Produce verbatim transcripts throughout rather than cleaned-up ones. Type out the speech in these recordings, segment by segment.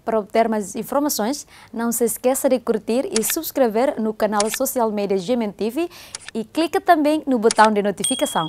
Para obter mais informações, não se esqueça de curtir e subscrever no canal social media G M N T V e clique também no botão de notificação.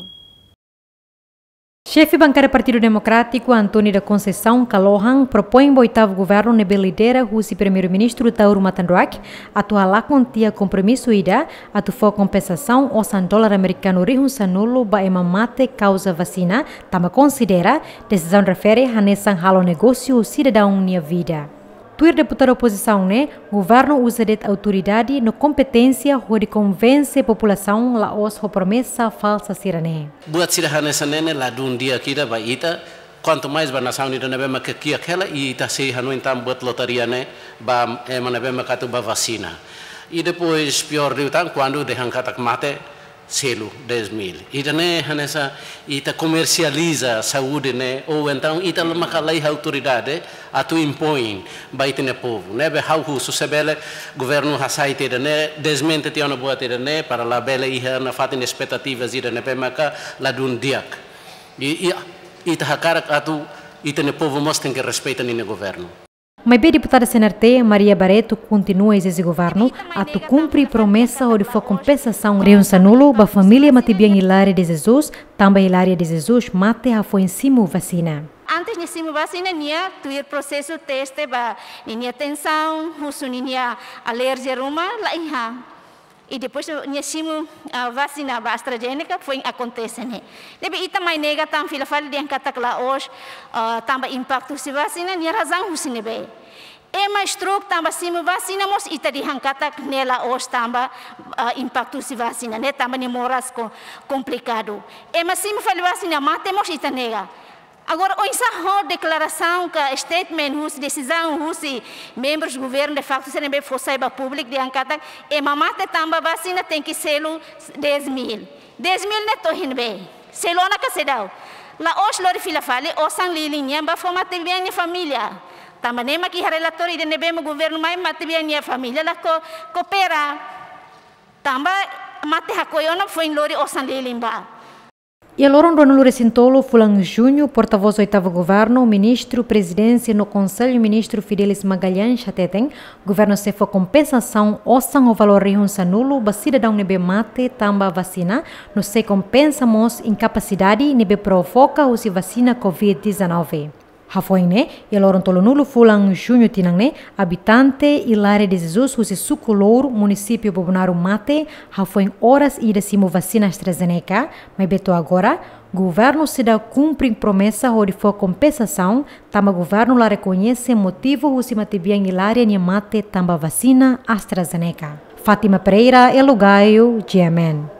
Chefe Bankada Partido Democrático, Antônio da Conçeicão, Kalohan, propõe o oitavo governo nebe lidera o primeiro-ministro Tauro Matandroak, atu halakon tia compromisso ida, atu for kompensasaun osan dólar americano rihunsa nulo ba ema mate kauza vasina, tama considera, decisão refere a nesang halo negócio cidadão nia vida. Tuir deputado oposição, né, governo usa de autoridade no competência de convencer a população la os promesa falsa sirane. Buat sirahane sanene la dun dia kita ba ita quanto mais ba nação ni dona bema que kia aquela e ita se hanu então buat lotaria né ba é mana bema katu ba vacina. E depois pior de tão quando de hankatak mate selo dez mil. Ita né hanessa ita comercializa a saúde né ou então ita makalai a autoridade a tu impõe baita ne povo né be how hu susebele governo hasaite né desmente te ona boa te né para la bela e na fatin expectativas ida né be maka la dun diak. E ita hakara atu ita ne povo mostra que respeita ni ne governo. Mas bem deputada C N R T, Maria Barreto, continua esse governo a tu cumprir promessa de for compensação reunsa nulo ba família matibiang Hilária de Jesus, também Hilária de Jesus mate a foi em cima vacina. Antes de cima vacina, nia tuir processo teste ba nia tensão, husu nia alergia ruma lá iha. E depois nia cima vacina ba AstraZeneca foi acontece né. Debe ita mai nega tam fila fala de ancatak lá hoje, tamba impacto se vacina nia razão husu nebe. E mais stroke tamba cima vacina mos ita di hankatak nela hoje tamba impacto se vacina né tamba ni moras complicado. E mas cima fala vacina mate mos ita nega. Agora, o ensaio declaração que statement hus decisão hus membros do governo de facto serem bem forçados público de ancata e mamate tamba vacina tem que ser dez mil. dez mil neto hin bem. Selona que se dá. Lá hoje lori fila fale osan lilinha ba forma ter bem família. Tamba nema que relatório de nebem governo mais mate bem família lá co coopera. Tamba mate hakoyona foi lori osan lilimba. E a Loron Ronaldo Recintolo, Fulan Júnior, porta-voz do oitavo governo, ministro, presidência no Conselho, ministro Fidelis Magalhães, Chateteng, governo se for compensação, osan o valor rihunsa nulo, ba cidadão nebe mate, tamba vacina, no se compensamos incapacidade, nebe provoca o se vacina covid dezenove. Hafoine, e Loron Tolonulo Fulan Júnior Tinangne, habitante Hilária de Jesus, o se Suculouro, município Bobonaro Mate, hafoin horas ida simo vacina AstraZeneca, mas beto agora, governo se dá cumprir promessa onde for compensação, tama governo lá reconhece motivo o se matibiang Hilária ni mate tamba vacina AstraZeneca. Fátima Pereira, Elugaio, G M N.